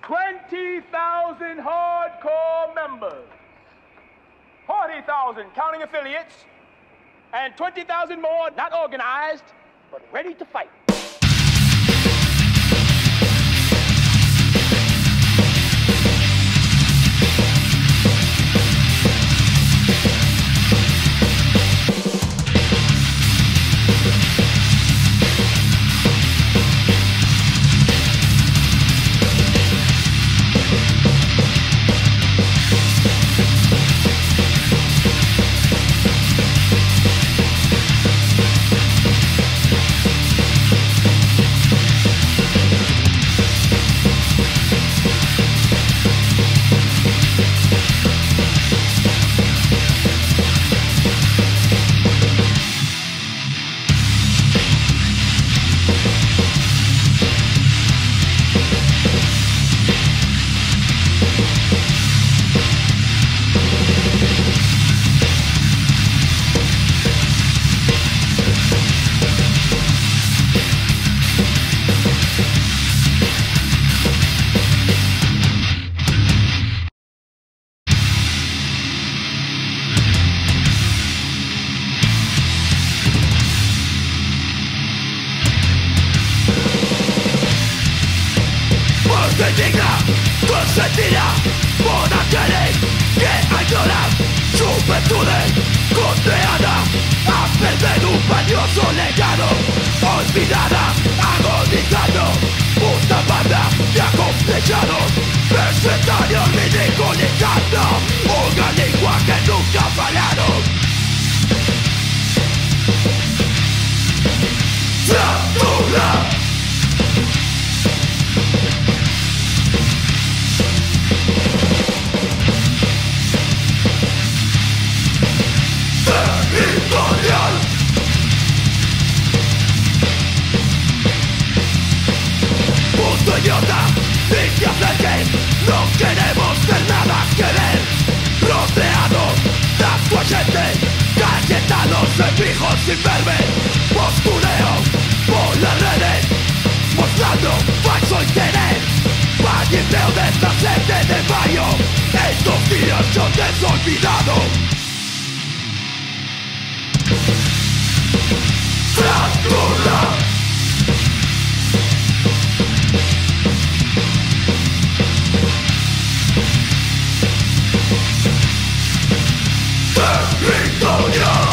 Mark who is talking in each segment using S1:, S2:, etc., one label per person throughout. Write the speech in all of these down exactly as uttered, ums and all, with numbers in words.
S1: twenty thousand hardcore members, forty thousand counting affiliates, and twenty thousand more not organized, but ready to fight.
S2: Indigna, consentida por aquellos que añoran juventudes condenada a perder un valioso legado, olvidada, agonizando una banda de acomplejados, mercenarios ridiculizando una lengua que nunca fallaron. Fractura. Territorial. Punto idiota, y que acerquen, no queremos tener nada que ver. Rodeados de tu gente, cayetanos en fijos sin verme. Postureo por las redes, mostrando falso interés. Valleteo de esta sede de mayo, estos días yo desolvidado. Fractura. Territorial.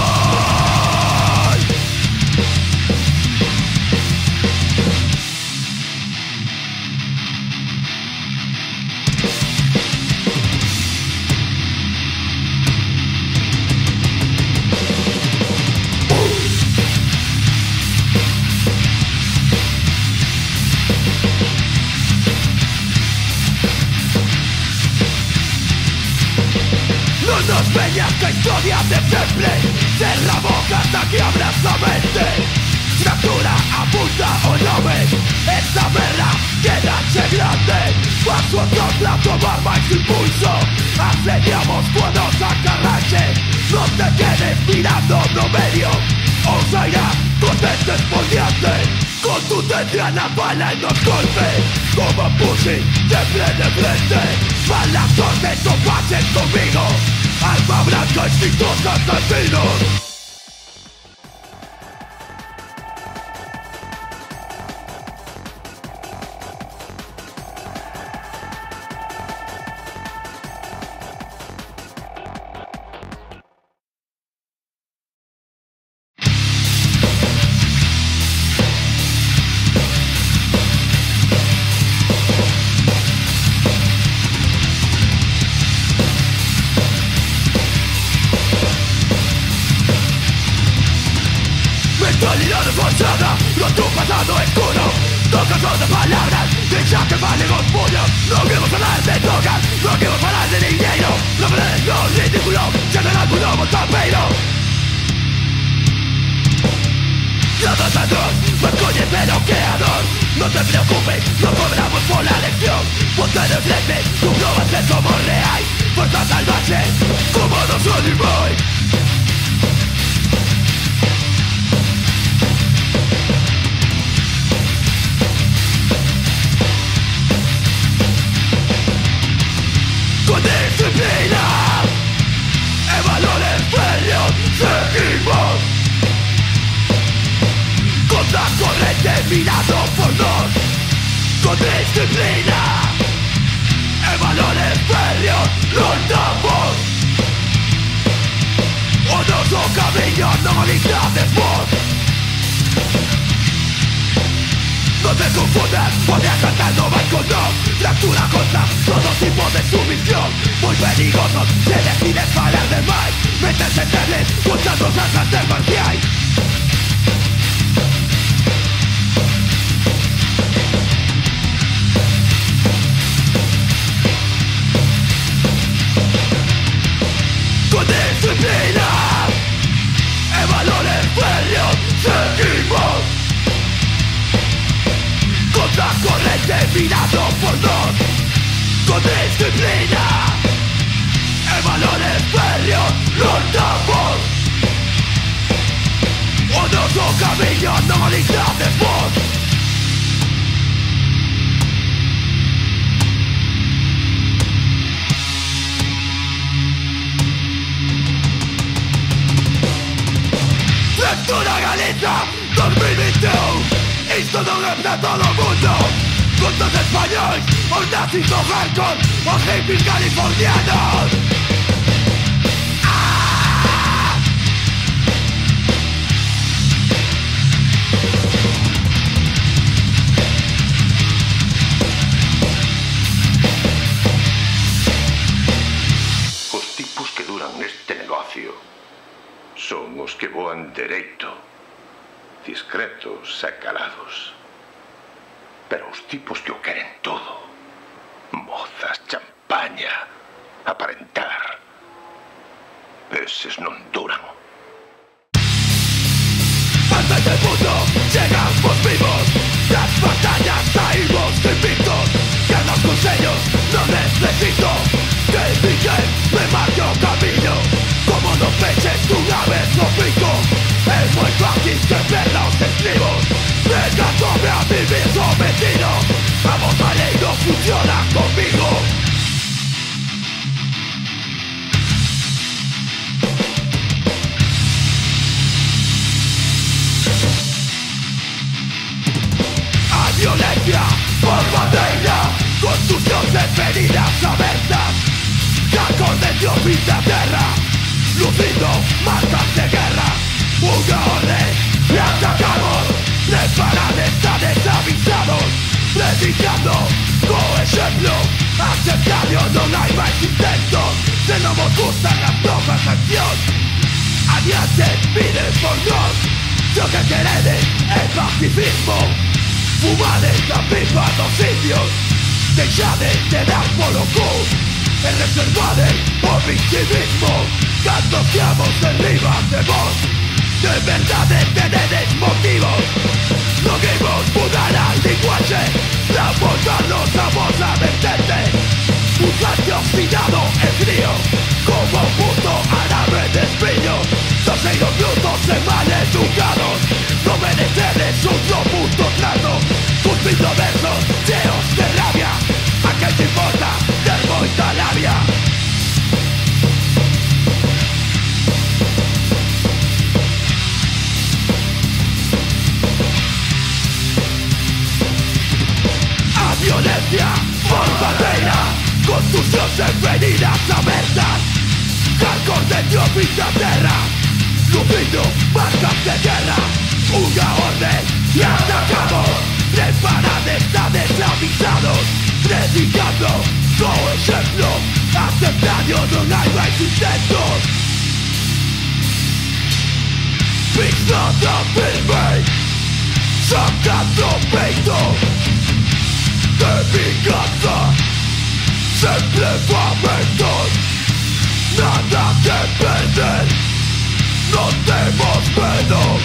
S2: No nos veas que historia de simple, cierra boca hasta que abras la mente. Fractura, apunta o no ves, esta verdad queda grande. Paso atrás la tomar más impulso, asediamos cuando sacarrache. No te quedes mirando no medio, osa irá con este espoliante. Contundencia la bala y los golpes, como pussy, siempre de frente. Balazos de topaches conmigo, alma blanca, instintos asesinos. Mentalidad forzada, no tu pasado oscuro. Tocas de palabras, y ya que valen los puños. No queremos hablar de drogas, no queremos hablar de dinero. No me lo ridículo, ya no era alguno montapeiro. Nada es atroz, más coñe pero creador. No te preocupes, no cobramos por la lección. Ponte de frente, tú no vas a ser como real. Fuerza salvaje, como no soy boy. determinado por nos, con disciplina e valores ferios loitamos o noso camiño non alisades vos. Non te confundas, pode acantar no vai con non. Fractura contra todo tipo de sumisión. Moi perigosos, se decides falar de máis, meterse teles contra nosas artes marciais. Con disciplina e valores ferios seguimos contra corrente mirado por nos, con disciplina e valores ferios loitamos o noso camiño non alisades vos. Fractura Galiza dos mil vinte e un. Isto non é pra todo o mundo. Contos españois, os nazis do hardcore, os hippies californianos. ¡Ah!
S3: Os tipos que duran neste negocio son os que voan dereito, discretos e calados. Pero os tipos que o queren todo, mozas, champaña, aparentar, eses non duran.
S2: Hasta este punto llegamos vivos, das batallas saímos invictos, que los consejos no necesito, que ninguén me marque o camino, como no peches unha vez no pico. Es moi fácil que perda os estribos, negándome a vivir sometido, a vos a lei no funciona conmigo. A violencia por bandeira, construcción de feridas abiertas, cacos de Dios pinta terra, lucindo marcas de guerra. Unha orden e atacamos, preparados, tan desavisados, predicando co exemplo, aceptario non hai máis intentos, se non vos gustan as novas accións, adiante, pide por nós, se o que queredes é pacifismo, fumades a pipa dos sitios, deixades de dar polo cu, e reservades o victimismo, cando fiamos enriba de vos. De verdade tenedes motivos, non imos mudar a linguaxe pra voltarnos a vosa vertente. Un gato oxidado e frío, como un puto árabe de espillo, soseiros brutos e mal educados, non merecedes un no puto trato, cuspindo versos cheos de rabia, a que te importa ter moita labia. Violencia por bandeira, construccións en feridas abertas, hardcore de Dios pinta terra, lucindo marcas de guerra. Unha orden e atacamos, preparados, tan desavisados, predicando co exemplo, aceptario non hai máis intentos. Pixnada firme, sacando peito, de vinganza, sempre momentos, nada que perder, no temos medo.